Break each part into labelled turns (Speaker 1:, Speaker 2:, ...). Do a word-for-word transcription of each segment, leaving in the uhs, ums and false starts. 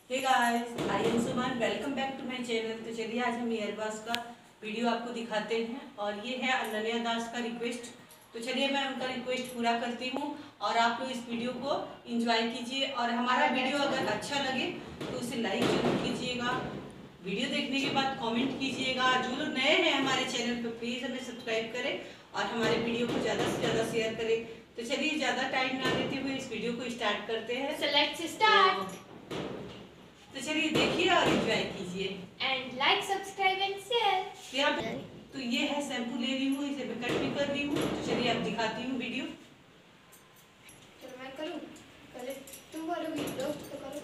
Speaker 1: Hey guys, I am Suman. Welcome back to my channel. तो चलिए आज हम ईयरबड्स का वीडियो आपको दिखाते हैं और ये है अनन्या दास का रिक्वेस्ट। तो चलिए मैं उनका रिक्वेस्ट पूरा करती हूँ और आप लोग इस वीडियो को एंजॉय कीजिए और हमारा वीडियो अगर अच्छा लगे तो उसे लाइक जरूर कीजिएगा। वीडियो देखने के बाद कमेंट कीजिएगा। जो लोग नए हैं हमारे चैनल पर प्लीज़ हमें सब्सक्राइब करें और हमारे वीडियो को ज़्यादा से ज़्यादा शेयर करें। तो चलिए ज़्यादा टाइम ना लेते हुए इस वीडियो को स्टार्ट करते हैं।
Speaker 2: So let's start.
Speaker 1: तो चलिए देखिए और एंजॉय कीजिए
Speaker 2: And like, subscribe and share.
Speaker 1: यहाँ पे तो ये है शैम्पू ले रही हूँ, इसे मैं कट भी कर रही हूँ। तो चलिए आप दिखाती हूँ वीडियो।
Speaker 2: चलो मैं करूँ, पहले तुम करोगी तो तो करो।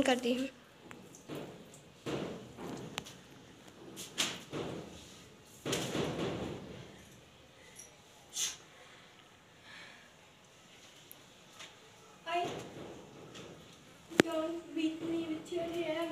Speaker 2: बंद करती हूँ। Don't beat me with your hair.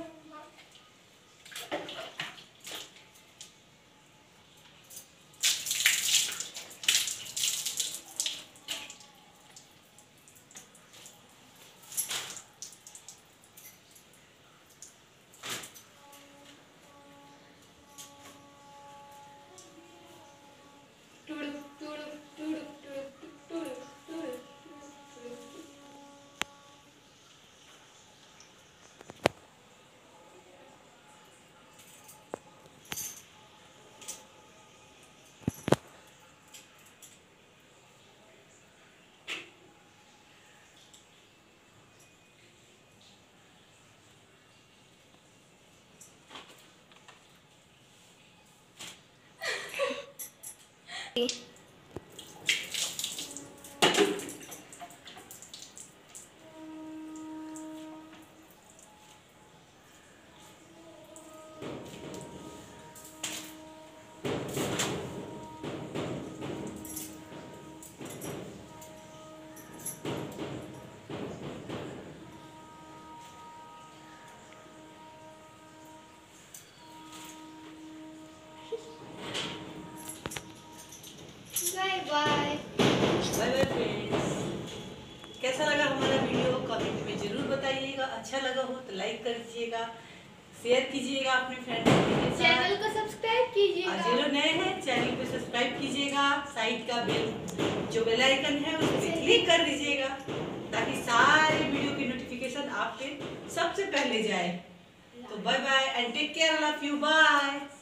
Speaker 2: Bye bye
Speaker 1: bye bye friends. कैसा लगा हमारा वीडियो कमेंट में जरूर बताइएगा। अच्छा लगा हो तो लाइक कर दीजिएगा, शेयर कीजिएगा अपने फ्रेंड्स के साथ।
Speaker 2: चैनल को सब्सक्राइब कीजिएगा।
Speaker 1: और जो लोग नए हैं चैनल को सब्सक्राइब कीजिएगा। साइड का बेल जो बेल आइकन है उस पर क्लिक कर दीजिएगा ताकि सारे वीडियो की नोटिफिकेशन आप पे सबसे पहले जाए। तो bye bye and take care, love you, bye.